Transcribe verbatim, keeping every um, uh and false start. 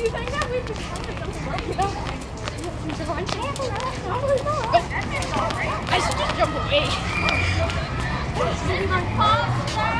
you think that we could try to jump away? I should just jump away.